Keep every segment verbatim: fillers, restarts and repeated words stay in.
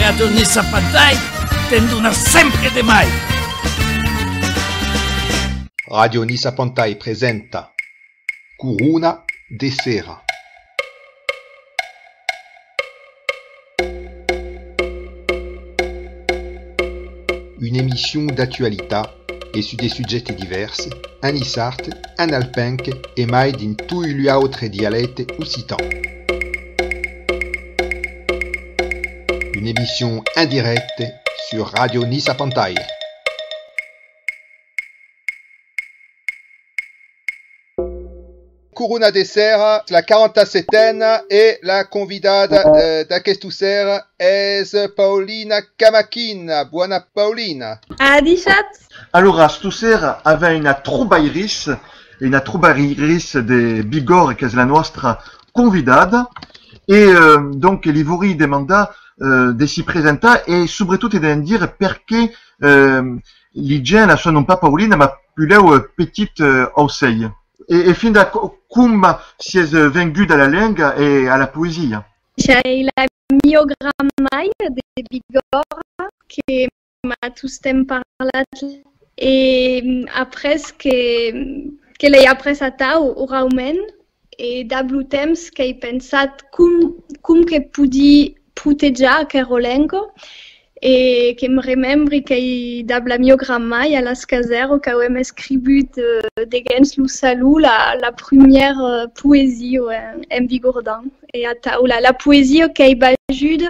Radio Nisa Pantai, tenduna sempre de mai. Radio Nisa Pantai presenta Corona de Sera. Une émission d'actualité et su des sujets divers, en isart, en alpenc et mai din tous gli autres dialectes occitans. Une émission indirecte sur Radio Nisa Pantai. Corona de Sera, la quarantasette et la convidada uh, d'aquest ser es Paulina Camaquin. Buona Paulina. Adichat. Allora, stasera aveva una trobairis, una trobairis de Bigorre, che è la nostra convidada, e uh, donc li vorrei demanda uh, de si presenta e soprattutto di dire perché uh, li gens sono pas Paulina, ma più petite uh, Auseil. E, e fin da come si è venduta alla lingua e alla poesia? C'è la mio grammai de Bigorre che m'a tout tem parlat e après che che lei ha presata o raumen e da blu temps che hai pensat cum cum che pudi putegia che rolenco e che mi remembri che da la mio grammai alla scasero che avem escrit de, de gens lu salu la la première poésie en, en Bigordan e a taula la poésie che hai bajud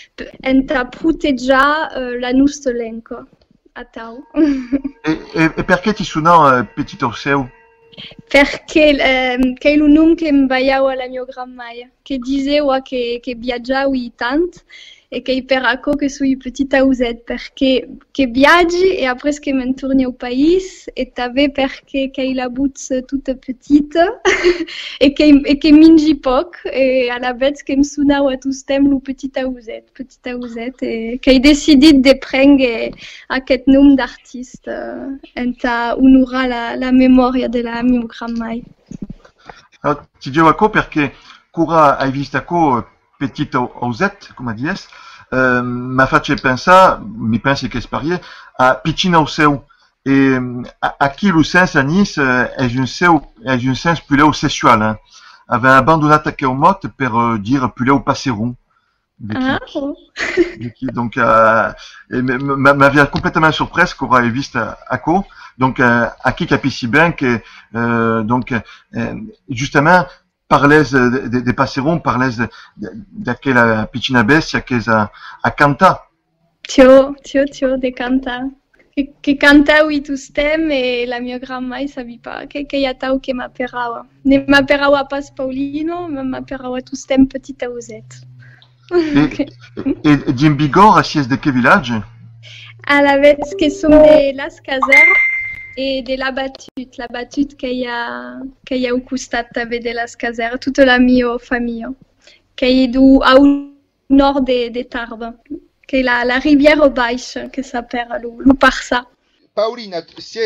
en ta putegia uh, la nustolenco a tau. e, e, e perché ti suonò uh, Petit Orseu? Perché eh, che il nome che mi baiau alla mio grammai che diceva che che viaggiavo tant e che per acco che sui petit auset perché che viaggi e après che me tourne au pays e t'ave perché che la bouts toute petite e che e che mingi poc e alla bête che me sunau a tout stem lu petit auset petit auset e che décidé de prendre aquest nom d'artiste uh, enta unura la la memoria della mio grammai. Allora, ti dicevo acco perché cura hai visto acco Petit Auset, come dies, uh, mi face pensare, mi pensi che sparie, a Piccina Ausseu. E a, a chi lo sens a Nice è un seu, è un sens più sessuale. Hein. Aveva abbandonato che un mot per uh, dire più passeron. Ah, oh. Donc, uh, m'avait complètement surprise qu'on avait vu à quoi. Donc, uh, à qui capisci bien que, uh, donc, uh, justement, parlais de, de, de passerons, parlais d'aquella piccina bestia che è a, a canta. Tio, tio, tio, de canta. Che, che canta oui tu stem e la mia grammai sabi pa che che ya tau che m'aperava. Ne m'aperava pas Paulino, ma m'aperava tu stem petita Auset. Okay. E, e din Bigorre si è de che village? À la vez che sono de Las Caseres e de la Battute, la Battute che ya che ya au costat també de Las Caseres, toute la mia famiglia, che è du au nord de de Tarbes, che è la la rivière baixa che s'appelle lu, lu Parsa. Paulina, si è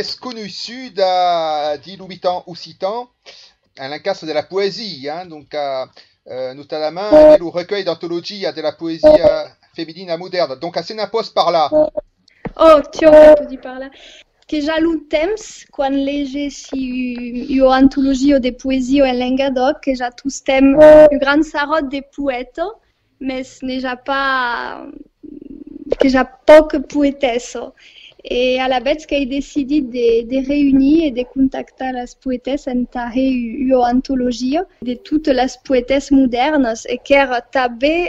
conosciuta di l'ubitant occitan en l'encastre de la poésie, hein, donc uh, Euh, notamment avec le recueil d'anthologie de la poésie euh, féminine moderne. Donc, assez n'impose par là. Oh, tu as dit par là. Que j'ai lu temps, quand léger si une anthologie de poésie en Languedoc, que j'ai tous thèmes, une grande sarotte des poètes, mais ce n'est pas que j'ai pas que poétesse. Et à la bête qu'il a décidé de, de réunir et de contacter les poétesses en une anthologie de toutes les poétesses modernes et qu'elle avait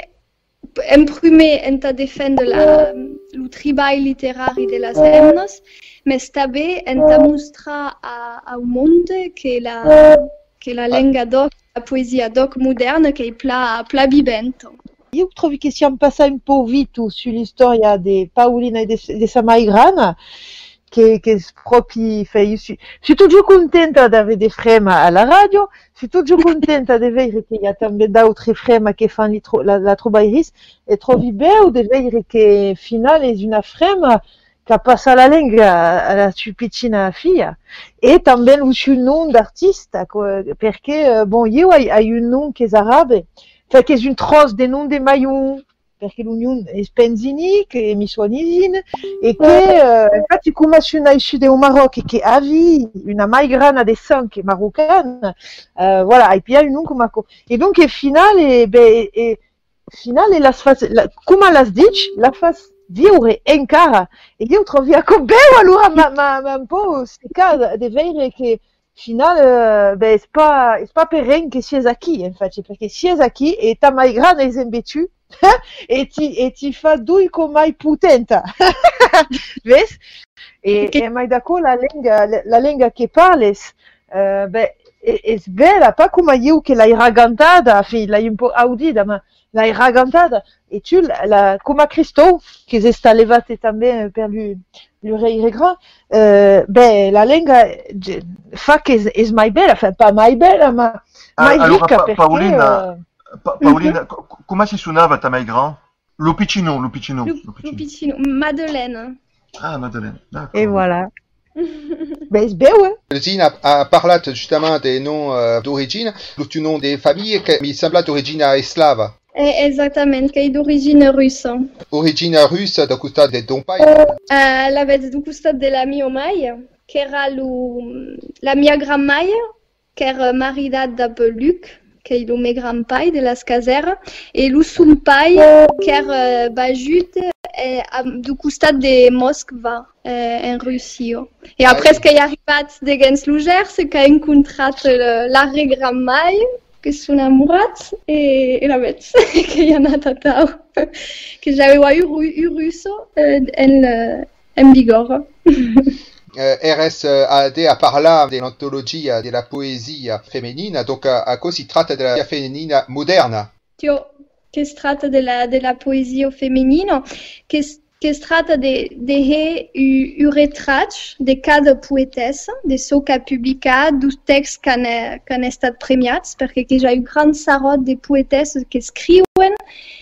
imprimé en ta défense le travail littéraire de les femmes, mais avait en ta montré au monde que la, que la langue doc, la poésie doc moderne, qui est pla, pla vivante. Io trovo che siamo passati un po' vito sull'istoria di Paulina e di Samaigrana, che, che proprio fa. Io sono tutto contenta di avere frema alla radio, sono tutto contenta di vedere che c'è anche altre frema che fanno la, la trobairis, e trovo bello di vedere che finale è una frema che passa la lingua alla sua piccina figlia, e anche il suo nome d'artista, perché, bon, io ho un nome che è arabe, fait que c'est une trosse des noms des maillons, perché l'Unione è spenzini, che mi suonisine, e che, eh, infatti, come sono nasciuta au Maroc e che avevi una migrana de sangue marocaine, euh, voilà, e poi un come e donc il finale, beh, e, finale la fas, la, come la dici, la fas viure encara, e io trovo che bello, allora, ma, ma, ma un po' secca di vedere che final, ben, c'est pas, c'est pas pérenne que si es qui, en fait, parce que si es qui, et ta migraine est embêtue, et tu, et tu fais douille comme ai potenta. Ves? Et, et mai d'accord, la langue, la, la langue que parles, euh, ben, è bella, pas come io che l'hai raccontata, enfin, l'hai un po' audita, ma l'hai raccontata, e tu, la, come Cristo, che si sta levate també per lui, le rei grand, euh, ben, la langue fa che è mai bella, enfin, pas mai bella, ma mai allora, ricca, pa perché... Paolina, Uh... pa Paolina, mm-hmm. come si suonava ta mai grand? Lupicino, Lupicino. Lupicino, Madeleine. Ah, Madeleine, d'accord. Et voilà. Ben, c'est bien, ouais. Zine a, a parlat justement des noms euh, d'origine, l'autre nom des familles che mi sembla d'origine slava. Eh, esattamente, che è d'origine russa. Origine russa da costat de ton pai? Uh, l'avete du costat della mia maia, che era lu, la mia gran maia, che era maridat da Luc, che è il mio gran pai della Scasera, e lu sun pai, che era bajut eh, du costat de Moscova, eh, in Russia. E après, ah, che è arrivato de Gensluger, se che ha incontrato l'arre gran maia, che sono amurats, e, e la vez che è nata tau, che j'aveva eu, eu russo eh, in, in vigore. Uh, eres uh, ade a parlar dell'antologia della poesia femminile, donc uh, a cosa si tratta della poesia femminile moderna? Tio, che si tratta della, della poesia femminile, che, che si tratta di de, de un ritratto di cada poetessa, di ciò che ha pubblicato, dei testi che hanno stato premiati, perché c'è un gran sarot di poetesse che scrivono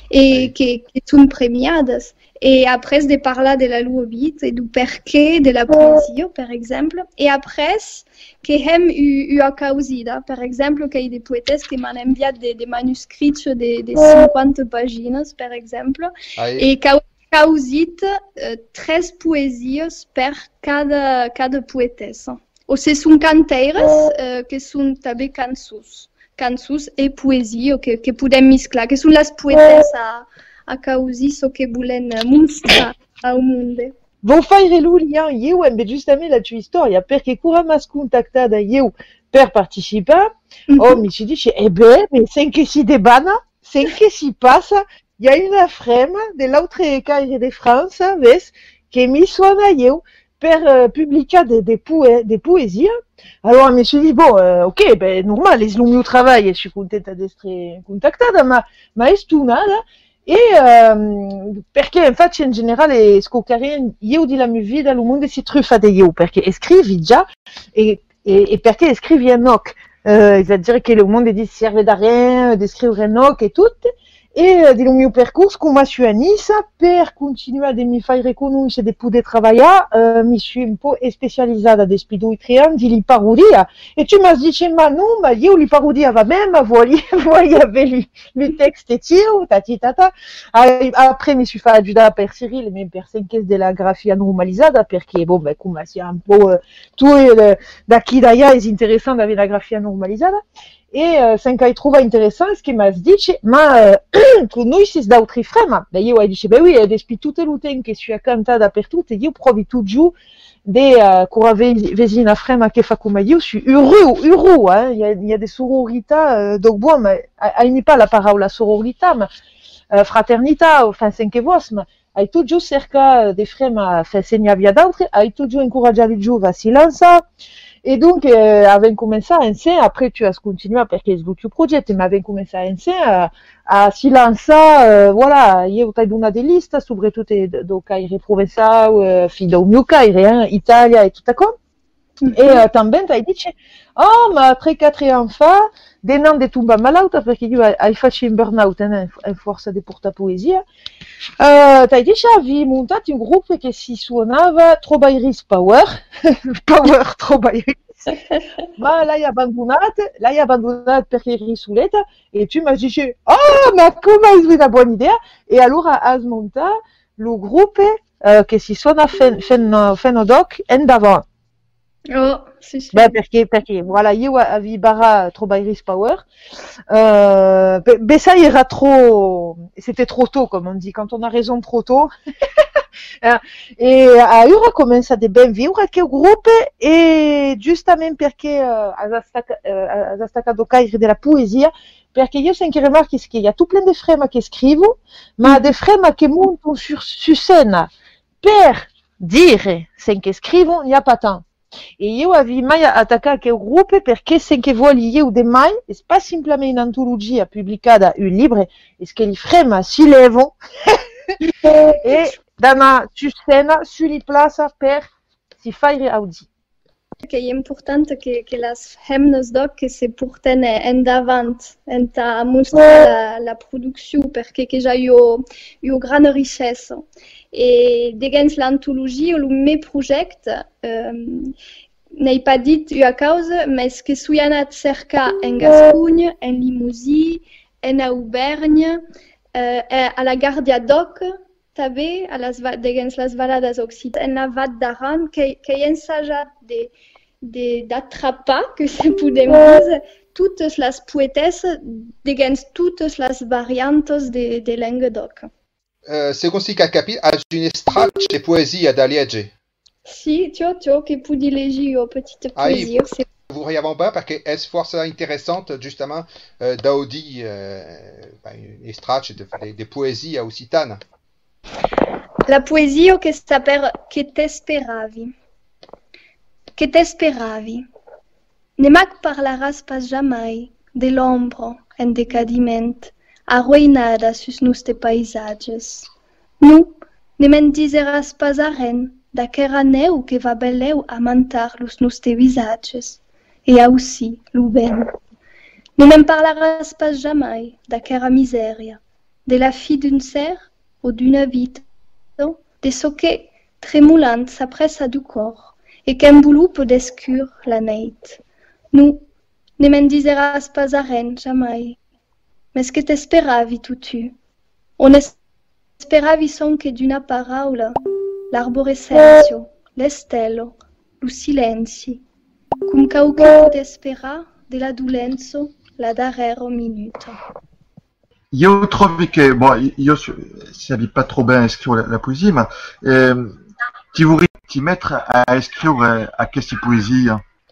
e che, che sono premiate. Et après, de parler de la luobit et du perché de la poésie, par exemple. Et après, que hem eu, eu a causida, par exemple, qu'il y a des poétesses qui m'ont envoyé des, des manuscrits de, de cinquante pagines, par exemple. Aïe. Et causit euh, treize poésies per cada, cada poétesse. Ou ce sont canteires euh, que sont també cançons. Cançons et poésie que, que podem mesclar, que sont les poétesses à a causi so che volen mostrar ao mondo. Vou fare l'ulian io e giustamente la tua storia, perché cura mas contactada io per partecipare, mm-hmm. Oh mi ci dice, eh beh, ma sen che si debana, sen che si passa, il y a una frema dell'altre caire de France, ves, che mi suona io per uh, pubblicare des de poe de poésies. Alors, je me suis dit, bon, euh, ok, ben, normal, c'est le mio travail, je suis contenta d'être contactada, ma, ma è stunata. E um, perché infatti in generale scoccare io della mia vita il mondo si truffa di io perché scrivi già e, e, e perché scrivi a noc uh, è a dire che il mondo ti serve da rien di scrivere a noc e tutto e uh, del mio percorso come sono a Nice per continuare a mi fare conoscere di poter lavorare uh, mi sono un po' specializzata di due tre anni di parodia e tu mi hai detto ma no ma io li parodia va bene ma voglio voglio avere il testo tiro tati tata après mi sono fatto aiutare per Cyril mais per cinque della grafia normalizzata perché bon ben come sia un po' tu da chi da là è interessante avere la grafia normalizzata e uh, sen che hai trovato interessante che mi hai detto ma uh, con noi si da altri frema beh io ho detto beh oui despi tutte le tempo che sono cantata dappertutto io provi tutto giù de uh, cura vesi una frema che fa come io sono uru uru eh il y a, il y a des sororità uh, donc bon ma hai mi pas la parola sororità ma uh, fraternità enfin sen che vos ma hai tutto giù cerca de frema fa segna via d'altri hai tutto giù incoraggiare giù va si lanza. Et donc, euh, avem commencé à enseigner, après tu as continué perché sviluppi progetto, ma avem commencé à enseigner, a, a si lançar, euh, voilà, io t'ai donné des listes, soprattutto do caire provençal, euh, fi do mio caire, hein, Italia e tutto qua. Mm-hmm. E uh, também t'hai dice, oh, ma tre quattro anni fa, de non de tumba malauta, perché io hai fatto un burnout in, in forza di porta poesia, uh, t'hai dice, avevi montato un gruppo che si suonava Trobairis Power, Power Trobairis, Ma l'hai abbandonata, l'hai abbandonata perché eri soletta e tu mi dici, oh, ma come hai una buona idea? E allora hai smontato il gruppo eh, che si sono fatto doc in davanti. Oh, sì, sì. Beh, perché, perché, voilà, io avevo barra trop Iris Power. Euh, mais ça ira trop, c'était trop tôt, comme on dit, quand on a raison trop tôt. E io ho cominciato a ben vivere che gruppo e giustamente perché uh, ha staccato caire della poesia, perché io sempre remarque qu'il y a tout plein de frères qui écrivent, ma des frères qui montent sur, sur scène per dire ce che scrivono, il n'y a pas tant. E io avevo mai attaccato il gruppo perché se che voglio io de mai, è pas simplement un'antologia pubblicata un libro, è che i frères si levano e danno su scena, sulle plaza per si fare audi. Che è importante che, che las hemnes doc che se porten en davant, en ta mostrare la, la produzione, perché che già io, io grande richesse. E degens l'antologia, il mio progetto, um, n'hai pas dit a causa, ma che sono andata a cercare in Gascogne, in Limousin, in Auvergne, uh, alla Guardia Doc, també, a les, degens les balades occitanes, en la Val d'Aran, que, que hi ensaja de d'attrapar, que se podem dir, totes les poetesses, degens totes les variantes de, de Languedoc. Uh, se consiga capire, hai un estratto di poesia da leggere? Sì, tio, tio, che pudi leggere une petite poésie. Ah, vous regardez pas parce que est force intéressante justement euh, d'Audi, euh, un estratto de, de poesie occitane. La poesia che s'appelle Che te speravi. Che te speravi. Ne mac parlaràs pas jamais de l'ombra en decadiment, arruïnada sus nostres paisatges. Nu, ne me'n diseràs pas arren d'aquera neu que va beleu a mantar los nostres visatges, e aussi lo ben. Ne me'n parlaràs pas jamais d'aquera misèria, de la fi d'un ser o d'una vita, de ce que, tremolant, s'apressa du cor, e qu'envolupe d'escur la neit. Nu, ne me'n diseràs pas arren jamais, mes que t'esperavi tutu. On esperavi son che d'una paraula, l'arborescencio, l'estello, lo silenzi, cum cauchi pot esperar de la dolenzo la darrera minuta. Io trovo che, bon, io ne savais pas trop bien écrire la, la poésie, mais euh, tu voudrais t'y mettre à écrire à quelle poésie?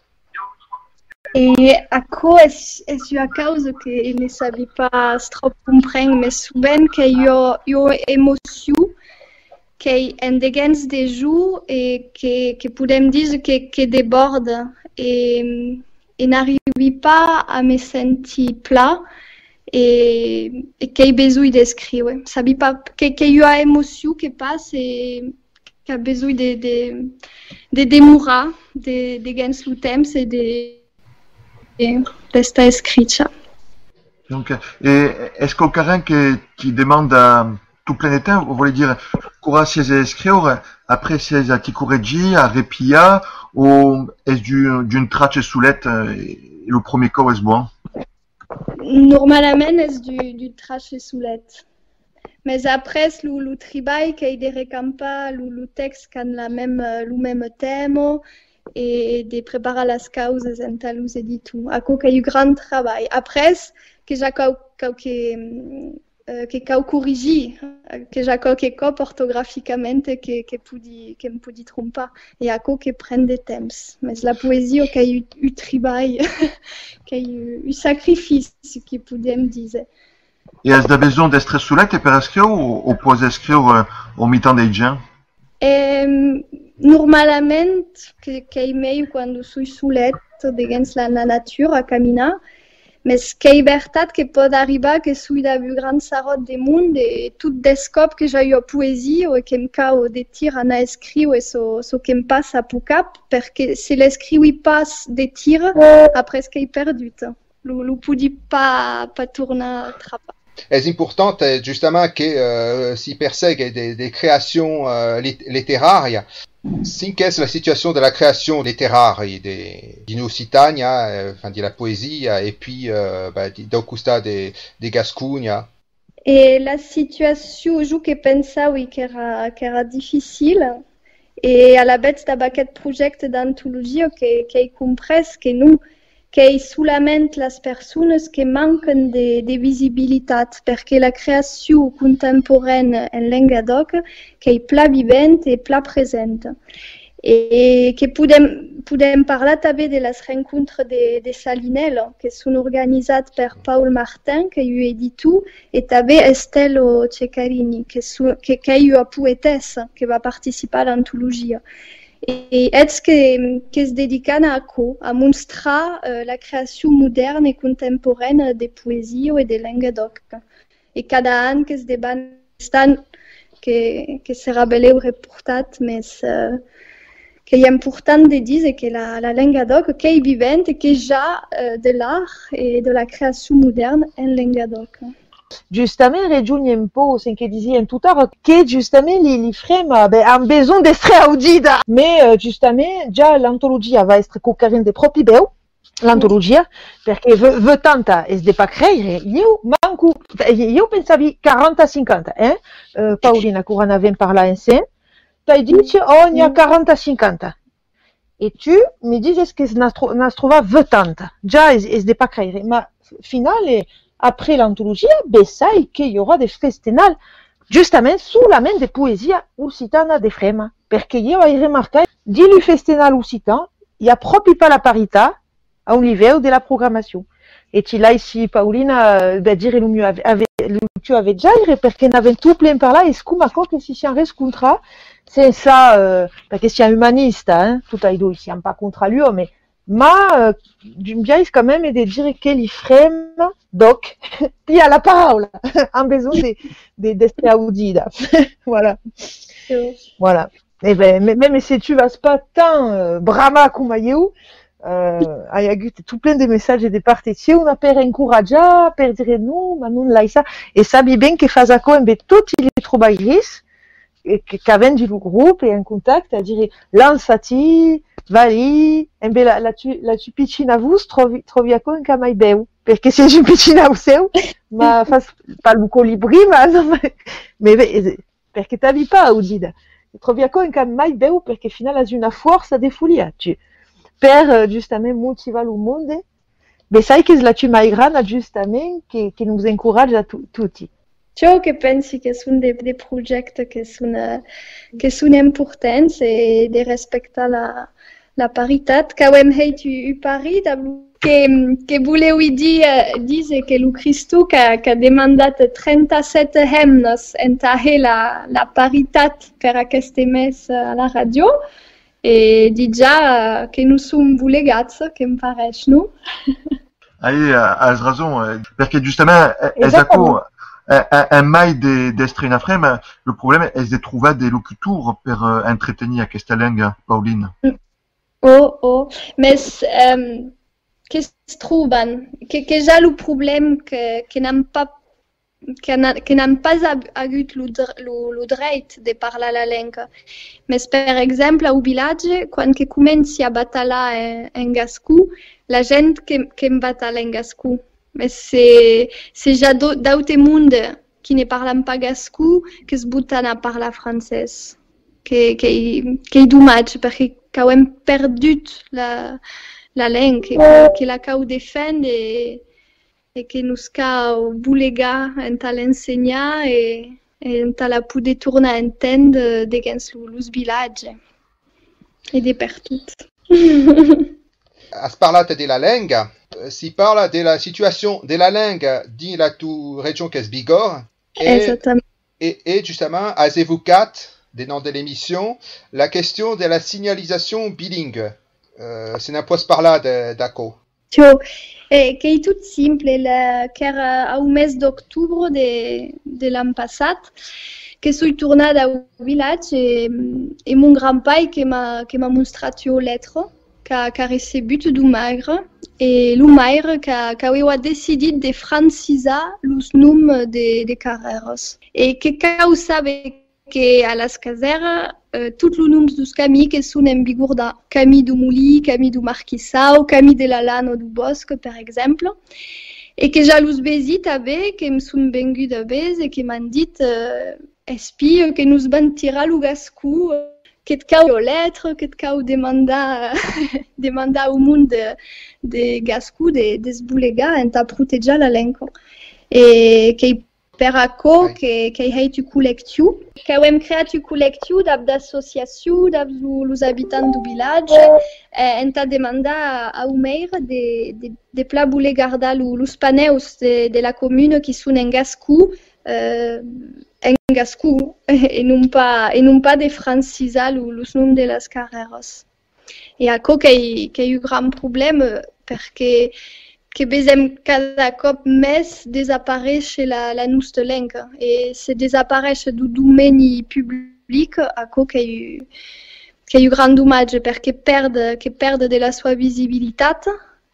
E a co es, es a causa che ne savi pas trop comprendre, mais souvent que io, io emoció que en degens de jours et que, que podem dir que, que déborde et, et n'arrivi pas à me sentir plat et, et que j'ai besoin d'écrire. Sabi pas que, que io a emoció que passe et que a besoin de, de, de demorar, de, de gens le temps et de resta escrita. Donc, et est-ce qu'il y a quelqu'un qui, qui demande à tout plein de temps, vous voulez dire, quoi c'est écrire, après c'est à ti correggi, à repia, ou est-ce d'une trace soulette, et le premier corps est bon? Normalement, c'est du, du trace soulette. Mais après, le, le travail qui est de recamper le, le texte qui a la même, le même thème, et de préparer les causes en talus et tout. À quoi qu'il y a eu grand travail. Après, que j'ai que que j'ai corrigé, que j'ai quelques copies orthographiquement que que pudi que me pudi tromper et à quoi que prenne des temps. Mais la poésie qui a eu eu travail, qui a eu eu sacrifice, qui pouvait me dire. Et est-ce que besoin d'être soulette pour écrire ou, ou pour écrire au mi-temps des gens? Normalment, que que meio quando sou soleta, dins la natura a caminar, mas que é verdade que pode arribar que sou da plus grande sarot do mundo e tudo descobre que já eu poesia ou que me cau de tir a escrire e so so que me passa por cap, porque se l'escrire passe de tir, après ce que é perdu. Lo lo podi pas pas tourner trapa. è importante giustamente che uh, si persegua des, des créations uh, letterarie, sinché la situation de la création letteraria in Occitania, euh, enfin, de la poésie, et puis uh, bah, d'Augusta de, de Gascugna. E la situazione, giù che pensavo che era, che era difficile, e alla base da aquest projecte d'antologia che, che hai compres che non che solamente les persones que manquen de, de visibilitat, perquè la creació contemporània en Languedoc que és pla vivent i pla present. I que podem, podem parlar també de les rencontres de, de Salinel, que són organitzats per Paul Martin, que jo he dit tu, i també Estelle Ceccarini, que, que, que és una poetessa que va participar a l'antologia. Et est-ce que, que se dediquen a quoi? À montrer euh, la création moderne et contemporaine des poésies et des Languedoc. Et cada an que se débat que, que sera belé ou reportat, mais euh, que est important de dire que la, la Languedoc qui est vivante et qui est déjà euh, de l'art et de la création moderne en Languedoc. Giustament raggiunge po' sen che dizien tuttora che giustamente li, li frema beh, han besoin d'essere audita mais uh, giustamente già l'antologia va essere cocarente de propri beu l'antologia perché ve tanta es de pa creire io manco io pensavi quaranta cinquanta eh uh, Paolina che ne avem parlat insieme tu dici oh ne ha quaranta cinquanta e tu mi dici che ne trova ventanta già es, es de pa creire ma finale après l'antologia, ben sai che il y aura des festivals justement sous la main de poesia occitana de frema. Perché io ho remarqué, di le festival occitan, il n'y a proprio pas la parità a un niveau de la programmation. Et tu là ici, Paolina, ben dire le mieux avec le tu avais déjà, perché n'avait tout plein par là, et ce qu'on que si si un rescontra, c'est ça, euh, perché si un humaniste, hein, tout à l'heure, ici, pas contre lui, mais ma euh, d'une biais quand même et de dire che li frema doc il y a la parole en besoin de de d'être audida voilà voilà et ben même si tu vas pas tant euh, brama comme eu euh, hai agut tout plein de messages de partizione per encourager per dire non ma non lai ça et sabi ben che fa co en tutti li trobairis e che caven du groupe et un contact à dire lansati Vali, e beh, la, la, la tu piccina vus trovi, trovi a conca mai beu, perché se tu piccina au seu, ma fas pas le colibri, ma non, mais perché t'avi pas audida. Trovi a conca mai beu, perché final has una forza de folia, tu, per justament motivar le monde, beh, sai che la tu mai grana justament, che, che nous encourage a tu, tutti. Ciò che pensi che sono dei, dei progetti che sono, che sono importanti e di rispettare la, la parità. Che abbiamo detto Paris, che, che volevo dire, dire che il Cristo che, che ha demandato trentasette himnos entare la, la parità per queste messe alla radio e di già che noi siamo legati, che mi pare, no? Hai, hai raison, perché giustamente esatto. Un, un mai de d'estrena frema, le problème est de trouver des locuteurs pour euh, entretenir cette langue, Pauline. Oh, oh, mais um, qu'est-ce qu'ils trouvent? Que, que j'ai le problème que, que n'ont pas que n'ont pas eu le, le, le droit de parler la langue. Mais par exemple, au village, quand on commence à batailler en, en gascou, la gente qui, qui bataille en gascou. Mais c'est déjà d'autres mondes qui ne parlent pas gascou qui se buttent à parler français. Qui est dommage parce qu'ils ont perdu la, la langue, que la cau défend et, et que nous avons voulu l'enseigner et, et la poudre tourner à entendre dans le village et de partout. A parlare de la langue, si parla de la situation de la langue dans la tua région qu'est Bigorre et, et, et justement a évoqué des noms de l'émission la question de la signalisation bilingue. Euh, se ne può parlare d'acco. Ciò è che è tutto semplice, che era au mese d'octobre de, de l'anno passato che sono tornata al villaggio e, e mon grand-père che m'a che m'a mostrato le lettere. qu'a qu'a recebut du maire e lo maire qu'a aveva decidit de francisar los noms de, de carreres e que causava que a las caseres uh, tots los noms dos camins que són en vigor da camí du Molí, camí du Marquissau, camí de la Lana o du Bosc, per exemple, e que ja los vesi també que em són vengut a vez e que m'han dit uh, espi que nos van tirar lo gascú que et cau lettre, que et cau demandar, demandar au món de, de gascú, de desbulegar, en ta protejar la lengua. E que per açò oui. que, que hi ha un col·lectiu, que hem creat un col·lectiu d'associació dels habitants du village, eh, en ta demandar a un maire de, de, de pla voler guardar los paneus de, de la commune qui són en gascú, eh, en gascú, et non pas, et non pas de francisar los noms de les carreres. I açò que hi, que hi ha un gran problema, perquè que vesem cada cop més desapareix la, la nostra lengua. I se desapareix du domini públic, açò que hi, que hi ha un gran dommage, perquè perd, que perd de la seva visibilitat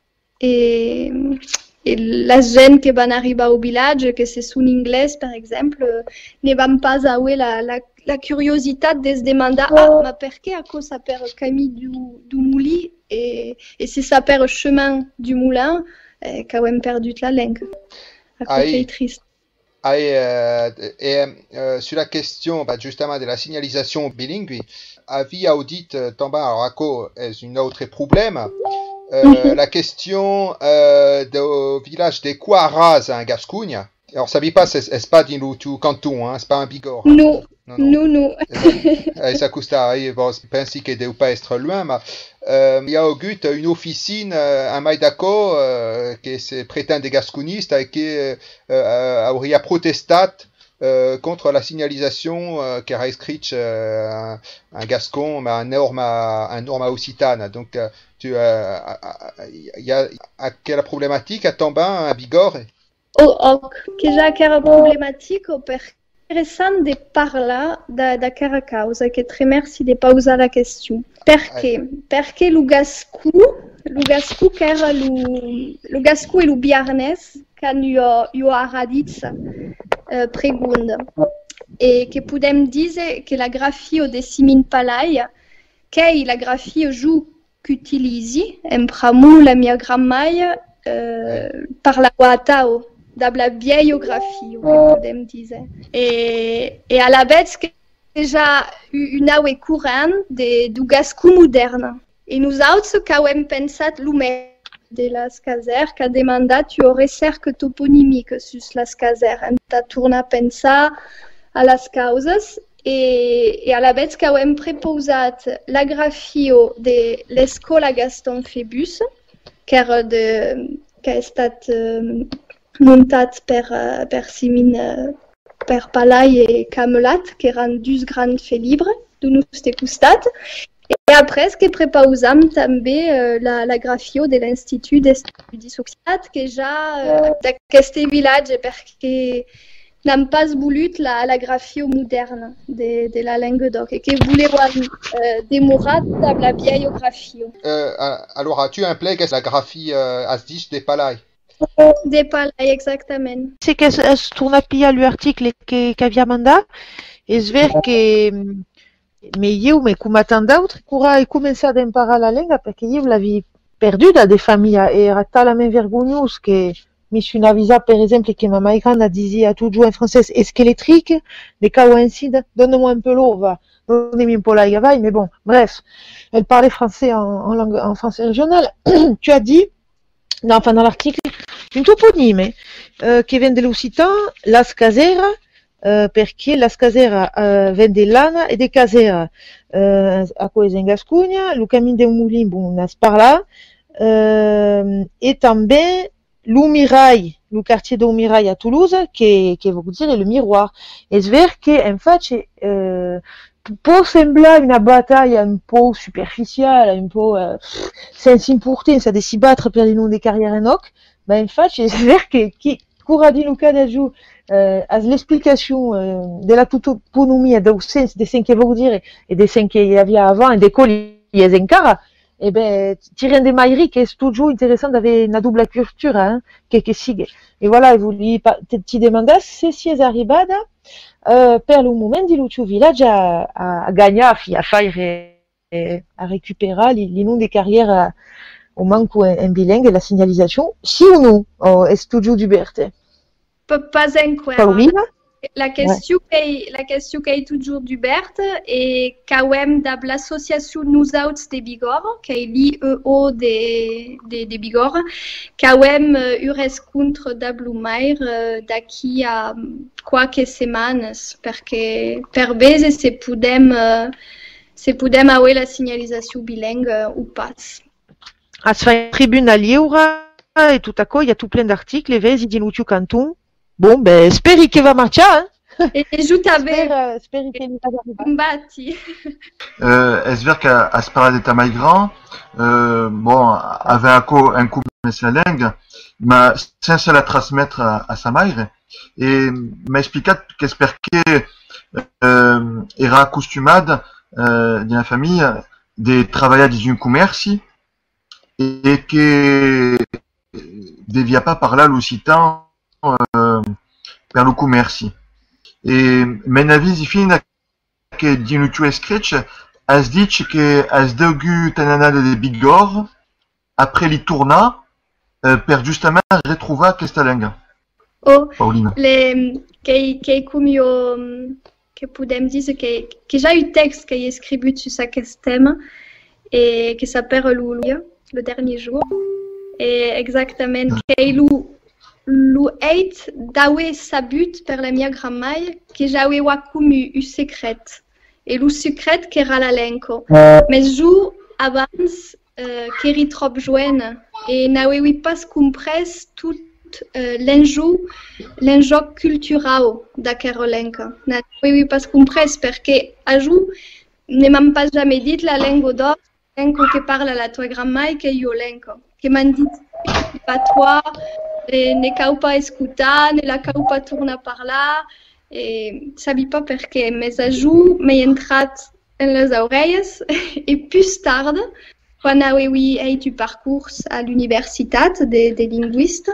i, i la gent que van arribar al village, que se són anglès, per exemple, ne van pas avoir la, la, la curiositat de se demandar ah, ma per què açò s'appelle le camí du, du Molí et, et si s'appelle le chemin du moulin, eh, que hem perdut la langue. Açò que est triste. Ah, et, euh, et euh, sur la question bah, justement de la signalisation bilingue, havia audit também, alors açò est une autre problème. Euh, mm-hmm. La question euh, du village de Coaraz en Gascogne. Alors, ça ne pas, c'est pas dans le canton, hein, c'est pas un Bigorre. Non, non, non. Et ça coûte, bon, je pense que ne doit pas être loin, mais euh, il y a au but une officine, un Maïdaco, euh, qui se prétend des gascounistes et qui euh, euh, aurait protesté euh, contre la signalisation euh, qui a écrite euh, un, un gascon, mais un norme, un norme occitane. Donc, euh, tu, euh, il y a, quelle problématique à Tambin, à Bigorre? Oh, oh, que ja que era problemàtic perché è interessant de parlar d'aquesta causa, que tre merci de pausar la qüestió. Perché? Perché lo gascú, lo gascú que era lo, lo gascú e lo biarnès can jo, jo aradits eh, pregunda. E que podem dir que la grafia de Simin Palai, que è la grafia ju que utilisi, empramo la mia grammaia eh, parla guatao. De la biographie, podem dir. Et, et à la bête, que déjà une aue courant de, du gascú moderne. Et nous autres, que hem pensat l'humè de les caseres, que ha demandat una recerca toponimica sur les caseres. Hem de tornar a pensar a les causes et, et à la bête, que hem proposat la grafia de l'escola Gaston Phébus, que, era de, que ha estat uh, muntat per, per Simin, per Palai e Camelat, que eren dos grans felibres d'un nostre costat. I après, que prepausam també uh, la, la grafia de l'Institut d'Estudis Occitans, que ja uh, d'aquest vilatge, perquè n'hem pas volut la, la grafia moderna de, de la Languedoc, et que voleu uh, demorar amb la biographia. Euh, alors, as-tu un play la graphie euh, as dit de Palai? De Palai, exactament. C'est que es torna a pillar l'article que, que havia mandat, és ver que me eu, me com a tant d'autres, cura he començat a emparar la lengua, perquè eu l'havia perduda de família, e era talament vergonyós que mi suis avisat, per exemple, que ma mare grande dizia toujours en francès esquelétrique, de cau incide, donne-moi un peu l'eau, va, donnez-moi un peu la gavaille, mais bon, bref, elle parlait français en, en langue, en français régional. Tu as dit, non, enfin dans l'article, un toponime euh, che vende l'Occitan, las casera, euh, perché las casera euh, vende lana e de casera euh, a coesa en Gascogna, lo camin de Moulin, bon, nas parla, euh, e també l'Umirail, le quartier d'Umirail à Toulouse, che, che vuol dire le miroir. E sver che infatti euh, può sembrare una battaglia un po' superficiale, un po' euh, senza importanza di si battere per il nome di carriera en hoc, ma infatti è vero che chi cura di Luca da giù eh, l'esplicazione eh, della toponimia del senso di sen che vuol dire e di sen che havia avant e di quelli che encara e ben, ti rende mai ricca, è tutto interessante avere una doppia cultura, hein, che, che sigue. E voilà, e volevi ti domandare se si è arrivata uh, per un momento di Lucio Village a, a, a gagnare, a fare, a recuperare i nomi di carriera au manco en bilingue la signalisation, si ou non, oh, è studio di Berthe. Pas encore. Paulina? La question ouais. La question qui est toujours d'Hubert et quand même dans l'association Nous Outs des Bigorre, qui est l'I E O des des, des Bigorre, quand même eu rencontre d'Ablumair daqui a qualche semaines parce que per base se podem se podem avoir la signalisation bilingue ou pas. Ah, se fait tribunal lliure et tout à coup il y a tout plein d'articles et vezi di Lucio Canton. Bon, ben, speri che va marcher, hein. Et je t'avais speri che mi batti. Euh, es ver qu'à à spara de tamai grand, euh, bon, avait un coup, un coup, mais c'est la langue, mais c'est ça la transmettre à, à sa mère, et m'a expliqué qu'espère que, euh, era accostumada, euh, d'une famille, de travailler dans un commerce, et que, devia pas par là l'occitan, Euh, per lo commerci. E men avisi fina che di un tuo scratch as dice che as degu tananade de Bigorre après li tourna euh, per justement retrouver questa lingua. Oh, Paulina. Le, che, che come io, che podem dire che, che già un texte che è scritto su questo tema e che s'appelle Lulia, le dernier jour, e exactement che lui Lu eit dawe sabut per la mia grammaire che jawe wakumu u secret e lu secret che era l'elenco. Mais ju abans uh, che eri trop joen e n'avevi pas compres tout uh, l'enjeu l'enjoc cultural d'aquest elenco. N'avevi pas compres perché a ju ne m'han pas jamais dit la lingua d'or, l'elenco che parla la tua grammaire che io elenco. Che m'han dit pas toi et ne cau pas escutar, ne la cau pas tornar a parlar, et sabi pas perché, mais ajou m'he entrat en les oreilles, et plus tard, quan avevi fait du parcours à l'universitat de, de linguiste,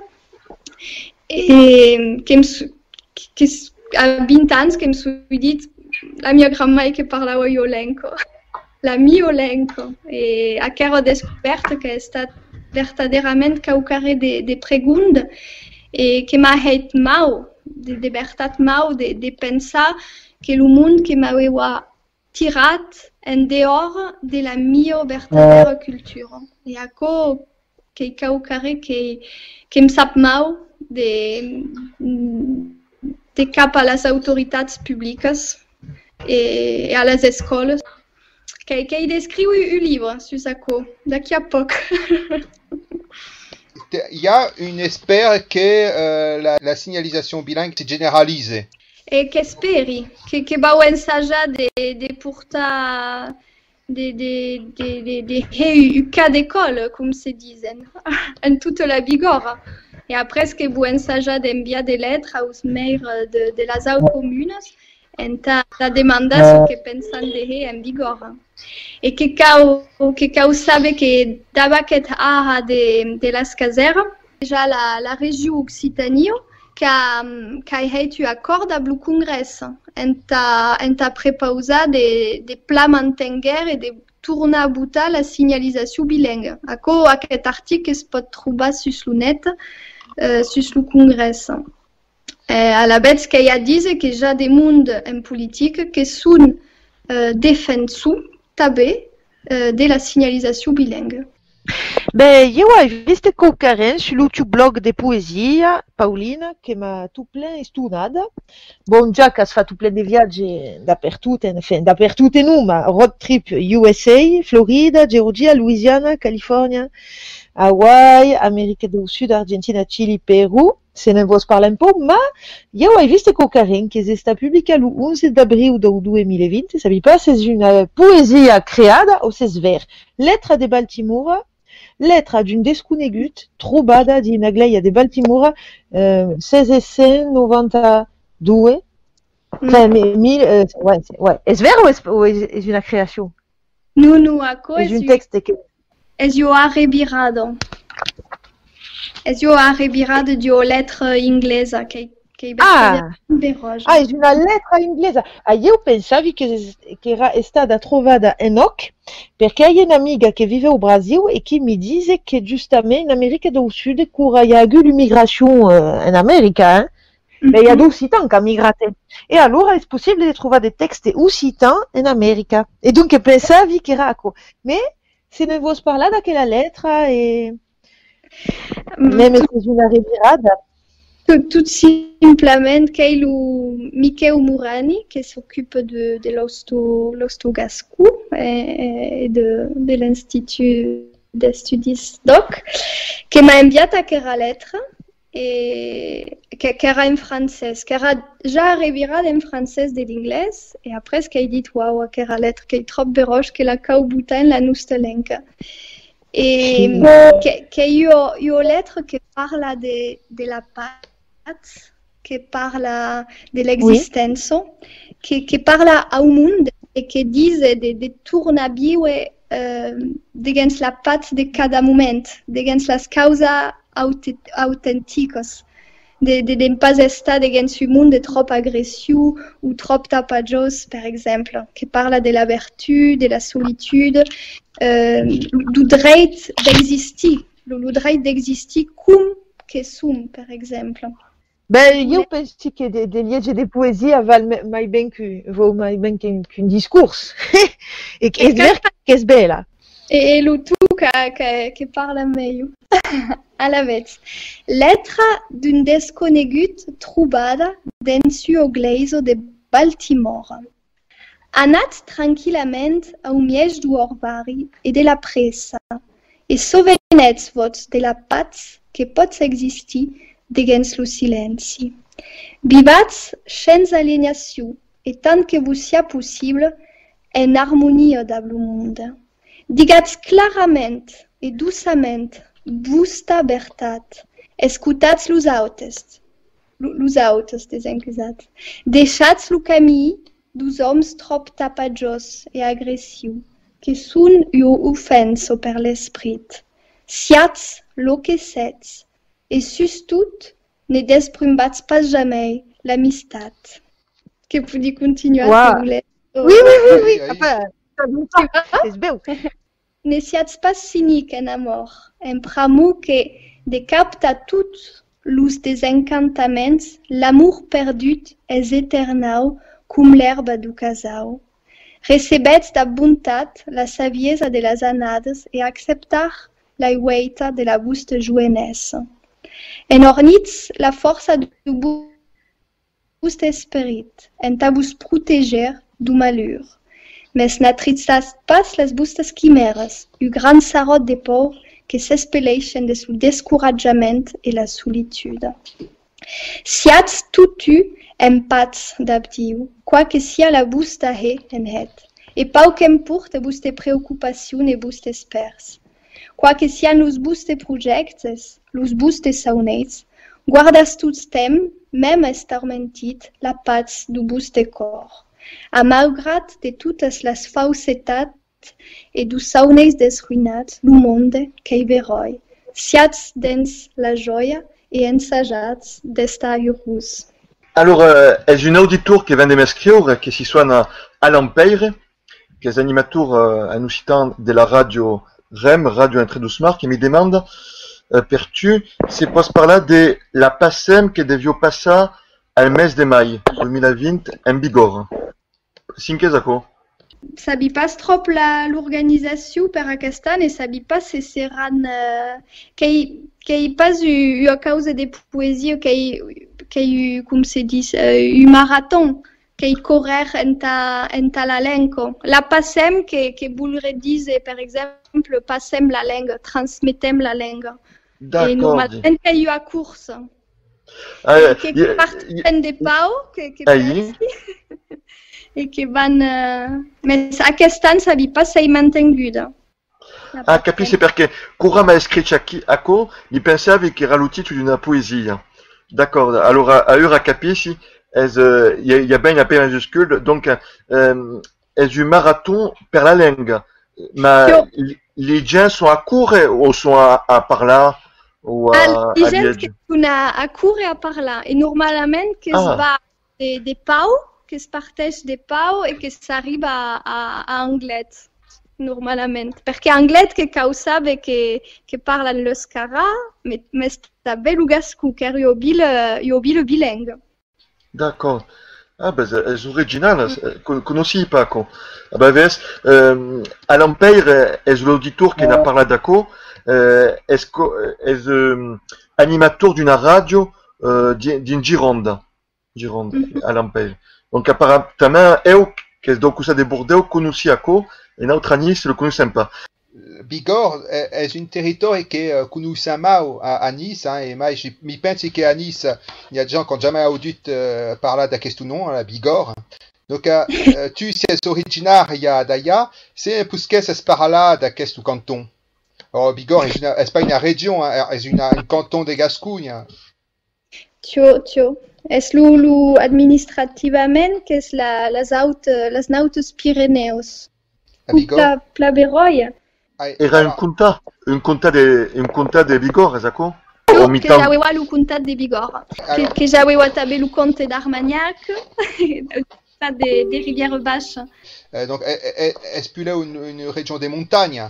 et que, que, a vint ans que em suis dit la mia grammaire que parlava io lenco, la mio lenco, e a che ho descoperto che è stato verdaderament caucare de, de pregunde e che m'ha het mau, de, de vertat mau, de, de pensar que el món que m'aveva tirat en dehors de la mia verdadera cultura. E aco que caucare que, que em sap mau de, de cap a les autoritats publiques e a les escoles. Che, che descriu un livre su Sacco, d'aquí a poc. Il y a une espère que euh, la, la signalisation bilingue se généralise. E che speri, che, che va ensajar de, de portar de, de, de, de, de, de un cas d'école, comme se disen, en toute la Bigorre. Et après, ce que vous ensajar d'enviar des lettres aux maires de, de las autres communes, en ta, ta demanda ce que pensan de en Bigorre. E che cau, che cau sabe che dava aquest ara de, de las caseres, déjà la, la région Occitanie, qui a, qui a eu accord avec le Congrès, en ta, en ta prepausa de, de pla mantenguer et de tourner à bout la signalisation bilingue. Aco aquest article es pot trobar sur le net, euh, sur le Congrès. Eh, a la vez que hi ha dit que hi ha des mondes en politique que són euh, defensus també euh, de la signalisation bilingue. Ben, io ho visto qualcosa sul tuo blog di poesia, Paulina, che mi ha tutto plein studiato. Bon, già che has fatto plein di viaggi dappertutto, enfin, dappertutto non, ma road trip U S A, Florida, Georgia, Louisiana, California, Hawaii, America del Sud, Argentina, Chile, Perù. Se ne vos parla un po', ma io ho visto qualcosa che è stata pubblicata l'undici d'aprile del duemilaventi, sabi pas se è una poesia creata o se è vera. Lettera di Baltimora, lettera di un desconegut trovata di una gleia di Baltimora eh, millesettecentonovantadue. Enfin, mille, euh, ouais, ouais. Est-ce vrai ou est-ce une création? Non, non, à quoi est-ce un texte que... es io ha rebirado. Es io ha rebirado di letra inglesa che che Ah. Beroge. Ah, è una lettera inglese. Ah, io pensavo che, che era stata trovata in Enoch perché hai un'amica che vive au Brasil e che mi dice che giustamente in America del Sud cura il y a eu l'immigration in America, eh? Mais il y a des occitans qui ont migraté. Et alors, est-ce possible de trouver des textes occitans en Amérique? Et donc, je pensais que era quoi. Mais, si ne vous parlez de quelle lettre et même si c'est une revirada. Tout, tout simplement, Keilu Mikeu Mourani, qui s'occupe de, de l'Osto, l'Osto Gascou et, et de, de l'Institut d'Estudis Doc, qui m'a envoyé à quelle lettre et qui era en français, qui era déjà arrivé en français de l'anglais, et après, ce qu'il dit, waouh, quelle lettre, qui est trop beroche, que la caubuta en la nustelenka. Et qu'il y a une lettre qui parle de, de la pâte, qui parle de l'existence, oui. qui, qui parle au monde et qui dit de, de tournabiu euh, de la pâte de cada moment, de las causas authentiques, de, de, de ne pas estar de un monde trop agressif ou trop tapajos, par exemple, qui parle de la vertu, de la solitude, euh, du droit d'exister, le droit d'exister comme que sommes, par exemple. Ben, io penso che de, de leggere de poesia val mai ben qu'un mai ben qu'un qu'un discours. E che è vero che è bella. E lo tu che, che, che parla meglio. Alla vez. Letra d'un desconegut trobada dins o gleiso de Baltimore. Anat tranquillament a un miege du orvari e de la pressa, e sovenets vots de la paz que pots existir dins lo silenci. Vivatz sense alienació e tant que vos sia possible en harmonia amb lo monde. Digatz clarament e doucement vusta veritat. Escutatz los autes, los autes desencusats. Deixatz lo camí dos homes trop tapajos e agressius, que són io offenso per l'esprit. Siatz lo que sets, et sustot ne desprimbatz pas jamais l'amistat. Que pudi continuar, wow. Si voleu. Oui, oui, oui, oui. Enfin, c'est beau. Ne siatz pas cynique en amor, en pramo que de capta tous los desencantaments, l'amour perdut és eternau com l'herba du casau. Recebetz da bontat la saviesa de las anades e acceptar la ueita de la vusta jovenesa. Enornitz la força du vusta esperit, en ta vos proteger du malheur. Mes natritzas pas les vustas quimeres, u gran sarot de por que s'espeleixen de su descoratjament e la solitude. Siatz tutu en pats d'abdiu, quoique sia la vusta he en het, e pau qu'emporte vuste preocupacion e vuste espers. Quoique sian los vuste projectes, los vuste sauneits, guardas tots tem, mem estarmentit, la pats du vuste cor. A malgrat de totes les falsetats e du sauneis desruinats, lo monde qu'ei veroi, siatz dens la joia e ensajats d'estar heureux. Alors, euh, és un auditor que vient de m'escriure, que si soit à l'Empire, que est animateur euh, en occitan de la radio R E M, Radio Intredusmar, qui me demande, euh, per tu, se pos parlar de la passem que devió passar al mes de mai deux mille vingt en vigor. Cinque zaco. Sabi pas trop l'organisation per aquest any e sabi pas se seran uh, que que pas eu a causa de poesia que que com se diz uh, un marathon que correr en ta en ta la lenco. La passem que que voudrait dire par exemple passem la langue, transmettem la langue. Et normalement qu'il y a course. Euh, que que partent des pau que que et que van uh, mais aquest any sabi pas s'ha mantingut. Ah, capisce perché Cura m'a scritto a co, mi pensava che era il titolo di una poesia. D'accord, allora a ora capisci, il y, y a bien une P majuscule, donc euh, est un marathon per la langue. Ma, Io- les gens sont à court ou sont à, à par là ou à, Ah, à i gent Liège? que una a cura a parlar e normalment que es Ah. va de, de pau, que es parteix de pau e que s'arriba a, a, a anglet normalment. Perché anglet que cau sabe que, que parlan l'Euskara, mais, mais també lo gascú, car io bil, io bil bilingue. D'accord. Ah, ben, c'est original, con- conosci Paco. Ah, ben, vezi, euh, à l'Empire, est l'auditeur qui n'a parlé d'accord, euh, est-ce que, est euh, animateur d'une radio, euh, d'une Gironde. Gironde, Mhm. à l'Empire. Donc, apparemment, eu, que est donc ça de Bordeaux, conosci à co, et notre année, c'est le connaissent pas. Bigorre è, è un territorio che uh, conosciamo a, a Nice, hein, e mai, je- mi pensi che a Nice il y a des gens qui n'ont jamais audit uh, parler de questo nom, la Bigorre. Donc, uh, uh, tu sei originaria d'Aya, c'est parce que c'est parla de questo canton. Alors, Bigorre n'est pas une région, hein, c'est une, un canton de Gascogne. Tio, tio. Es lu, lu administrativament que es la, las, aut, las nautes Pirineus. La Bigorre. Pla, pla Beroia. Ah, Era un alors, conta, un conta de, un conta de Bigorre, d'accord? Tio, Au que mi-temps. ja aveva lu contat de Bigorre. Que, alors, que ja aveva també lu conte d'Armagnac, de, de Rivière Baix. euh, donc, est- est- est-ce plus là une, une région des montagnes?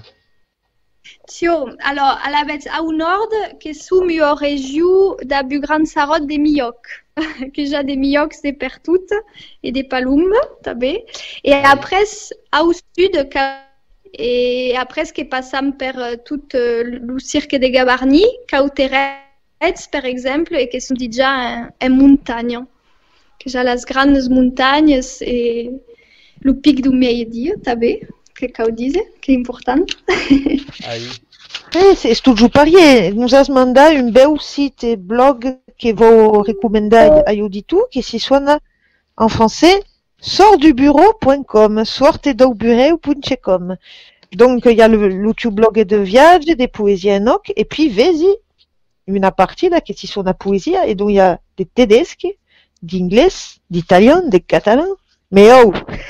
Tio, alors, a la vez au nord, que sou mio regiu da bu gran sarot de Milloc. Que ja de Milloc c'est per tout, et de Palum, també. Et après, au sud, ca- et après, ce que passam per euh, tout euh, le cirque de Gavarnie, Cauterets, par exemple, et que sont déjà en, en montagne. Que já las grandes montagnes et le pic du Meidi, també, que cau dise, que est important. Ah oui. Eh, c'est toujours pareil. Nous avons demandé un beau site et blog que vous recommandez à Yoditu, qui s'y sonne en français, sortdubureau point com, sortedaubureau point com. Donc, il y a le YouTube blog de viage, des poésies enoch, et puis, vezi, une partie là, qui s'y sonne à poésie, et donc il y a des tedeschi, d'anglais, d'italien, des catalans. Mais oh!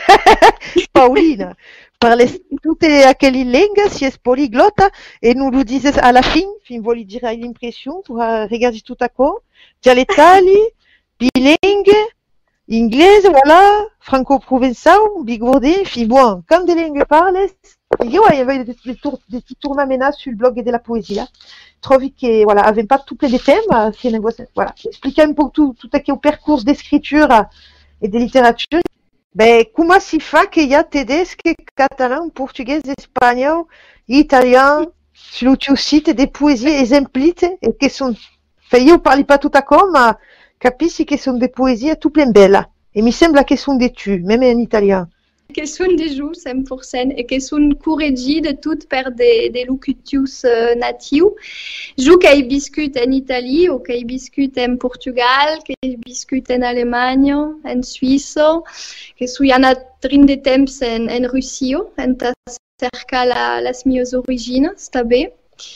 Paulina! Parle tutte aquelle lingue, si es polyglotta, et nous le disons à la fin, fin voulait dire l'impression, tu as regardé tout à coup, dialectali, bilingue, inglese, voilà, franco-provençal, bigourdé, fin bon, quand des langues parlent, il y avait des, des, tour, des petits tournaments sur le blog de la poésie, là. Trouvez que, voilà, avec pas tous les thèmes, c'est une, voilà, expliquer un peu tout, tout à quel parcours d'écriture et de littérature. Ben, comment si fa qu'il y a tedesque, catalan, portugais, espagnol, italien, sur le site des poésies exemplites et qui sont, enfin, io parli pas tout à coup, mais capisci que sont des poésies tout plein belles. Et mi sembla que sont des tu, même en italien. Que sunt de jus cent pour cent et que sunt corregits de tout per de, de locutius uh, natiu. Ju que hi biscut en Italie o que hi biscut en Portugal, que hi biscut en Allemagne, en Suïssa, que su hi ha anat drin de temps en, en Russia, en ta cerca la, les meves origines, també.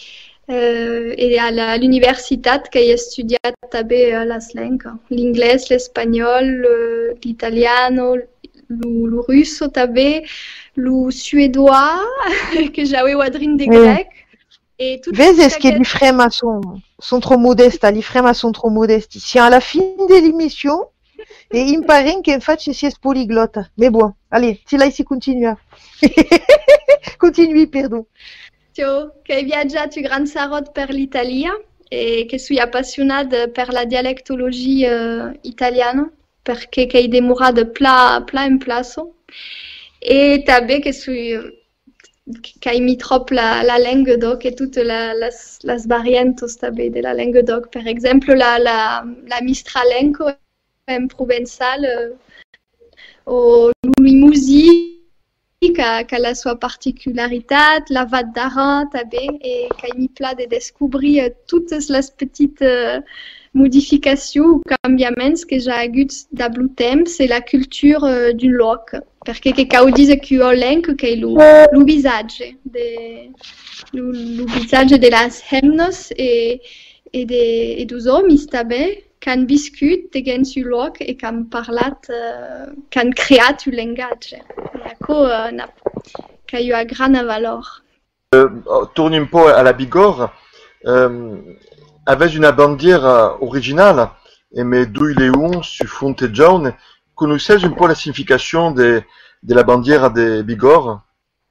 Uh, et à l'universitat que he estudiat també les langues, l'inglès, l'espanyol, l'italiano, le, le russe també, le suédois, que j'avais wadrin de grec. Et tout Vezi, est-ce que les frères sont, sont trop modestes, les frères sont trop modestes. Si à la fin de l'émission, et il me paraît qu'en fait, c'est polyglotte. Mais bon, allez, si là, ici, continue. Continue, pardon. Tio, que he viatjat un gran sarot per l'Italia e que suis appassionada per la dialectologie uh, italiana, perché que he demorat de pla, pla en plaço. Et també que suis que he mis trop la, la langue doc et toutes la, las, las variantes també de la langue doc. Per exemple, la, la, la mistralenco en provençal uh, o l'uimusi qui a, qui a la sua particularitat, la vat d'ara també, et qui a mis pla de découvrir uh, toutes les petites uh, modifications ou canviaments que j'ai hagut d'ablu temps et la culture uh, d'un loc. Perché che cau dise que ho lenc che lu, lu visage de lu, lu visage de las hemnes et, et, de, et dos homes també qu'han viscut tegen su loc et qu'han parlat, uh, qu'han creat un langage. Ecco, uh, che io a grana valor. Torni un po' alla Bigorre, euh, avais una bandiera originale, e me due leoni su fronte giaune. Conoscez un po' la signification de, de la bandiera de Bigorre?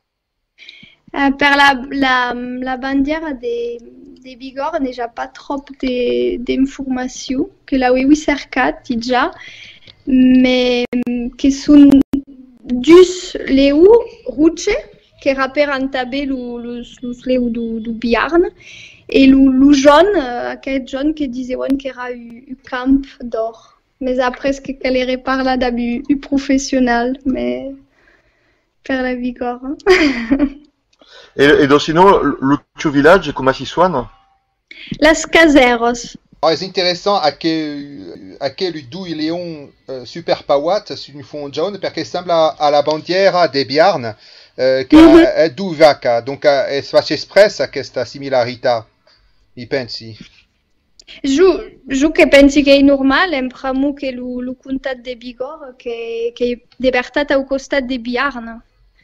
Euh, per la, la, la bandiera de, de Bigorre n'è pas trop d'informations, que la oui cercat già, mais che sono dus leu ruce, che era per antabe los leu du, du Biarn, e lo, lo jaune, aquest jaune que diseuen que era u, u camp d'or. Mais après, ce qu'elle est parlé d'abus professionnel, mais per la Bigorre. Et, et donc sinon, l'autre village, comment si suona? Las Caseros. Ah, c'est intéressant à que à que le due leon uh, super pawat su un fond jaune perché sembra alla bandiera de Biarn uh, che mm-hmm. è due vaca, donc uh, è fa espressa questa similarità. Mi pensi? Jo, jo che pensi che è normale, in pramu che lo, lo contat de Bigorre che che è libertat au costat de Biarn.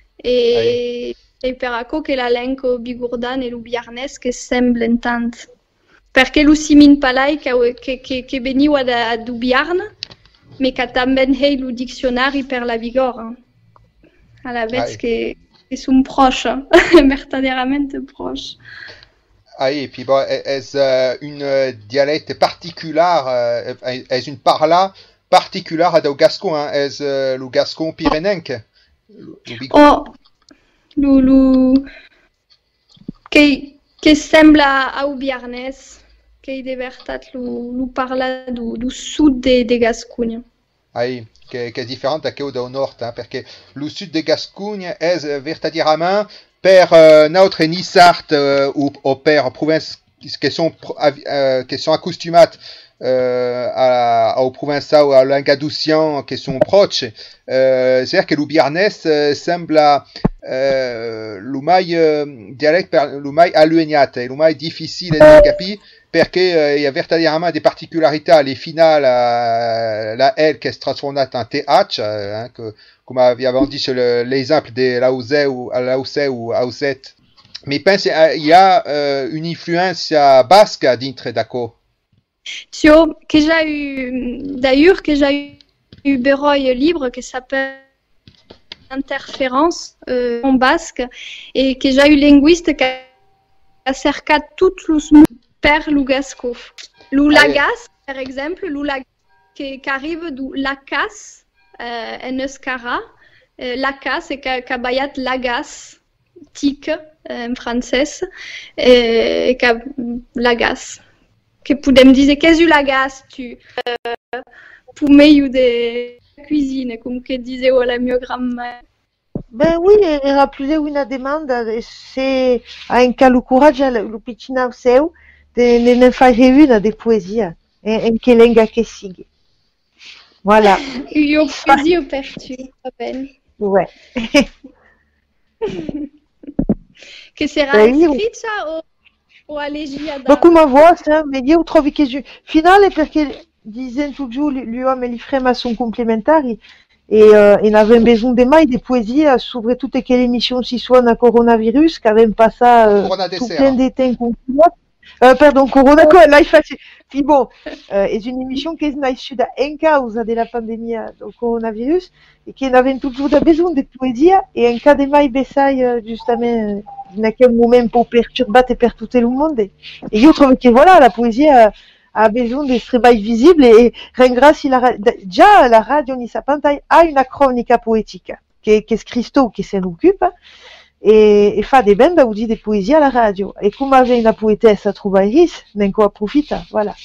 E e per acco che l'elenco bigordan e lo biarnès che semblen tant. Perché lo simin palai che che che che veniu ad ad Biarn, me che tamben hei lo diccionari per la Bigorre. Alla vez che che sono proche, verdaderamente proche. Ah, et puis bon, est euh, une euh, dialecte particulière, euh, est une parla particulière au gascon, hein, est euh, le gascon pyrénéen. Oh, le le che che sembla au biarnès, che de vertat lo lo parla du du sud de de Gascogne. Ah, oui, che che è differente da quello del nord, hein, perché le sud de Gascogne est verdaderamente per euh, notre Nissart euh, ou, ou per province qui sont euh, qui sont accoutumate euh, à aux provinces ou à l'Angadoucian qui sont proches, euh, c'est-à-dire que le biarnès euh, sembla euh, le mai euh, dialecte le mai alluegnate, le mai difficile da capire perché euh, il y a verdaderamente des particularités alle finale euh, la L qui est transformée en T H, euh, hein, que comme avons dit sur l'exemple de l'Ausè ou l'Ausè ou Auset. Mais je pense qu'il y a euh, une influence basque dintre d'accord. Tio, que j'ai eu, d'ailleurs, que j'ai eu Beroy libre qui s'appelle Interférence euh, en basque et que j'ai eu linguiste qui a cercat toutes les mots per l'ugasco. L'ulagas, par exemple, l'ulagas qui arrive du lacas. Euh, en Euskara, euh, lacas c'est qu'abayat lagas, tic euh, en français, et qu'à lagas. Que podem dire qu'est-ce que lagas tu euh, pour meilleur de cuisine, comme que disait oh, la mieux grand-mère. Ben oui, e rappelez une demande, c'est un cas le courage, le petit seu, de ne faire une de poésie, en que lenga que sigue. Voilà. Io poésie au pertu, ben. Ouais. Que sera écrit ça o, o allegia da... Beaucoup ma voix, ça, mais io trovi che ju... finale perché disaient toujours l'uomo e li frema sono complementari e uh, e n'avevano bisogno mai di poesia, soprattutto che l'émission si suona coronavirus, che avevano passato uh, tout plein de temps confinati. Euh, pardon, Corona, quoi, là, il fait, puis bon, euh, est une émission qui est naissue en causa de la pandémie du coronavirus et qui avait toujours besoin de poésie et en cas de mai bessai, justement, dans quel moment pour perturber et per tout le monde. Et je trouve que voilà, la poésie a, a besoin de travail visible et, et grâce à la, déjà, la radio, ni sa pantaille, a une chronica poétique, qui, qui est Christo qui s'en occupe. E, e fa dei band audi di poesia alla radio e come aveva una poetessa a trovare Iris, ne approfitta, voilà.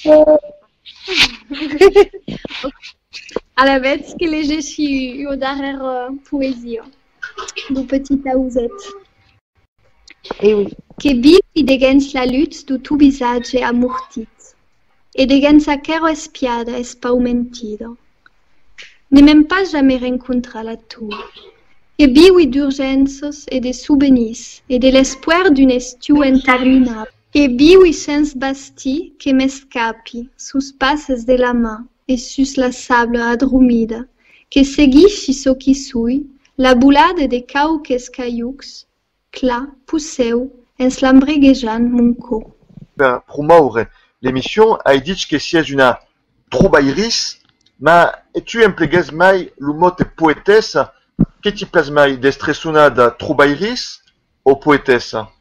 À la vez que les j'ai su au derrière poésie du petit Auset. Eh oui. Che vivi degens la lutte du tuo visage ammortit e degens a chero espiada e spaumentido. Ne même pas jamais rencontra la tua. Que biwi d'urgences et de souvenirs et de l'espoir d'une estiu interminable. Que biwi sens basti que m'escapi sus passes de la main et sus la sable adrumida. Que seguisci so qui sui La boulade de cauques caiucs, cla, pousseu, ens lambriguejan munco. Per promoure l'émission, hai dit que sies una trobairis, ma tu emplegues mai lo mot poetessa, que ti plas mai d'estressunada trobairis o poetessa?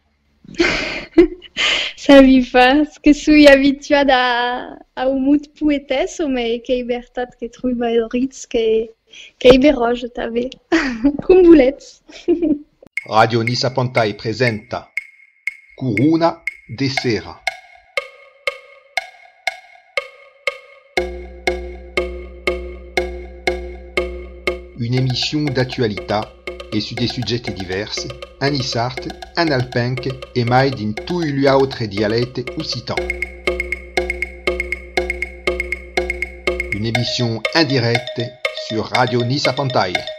Ça mi fa, parce que suis habituada a, a un mot poetesso, mais que libertat que trobairis, que que iberoge t'avais. Cum voulez. Radio Nisa Pantai presenta Curuna de Sera. Une émission d'actualité et sur des sujets divers, en isart, en alpenc et mai din tous les autres dialectes occitans. Une émission indirecte sur Radio Nisa Pantai.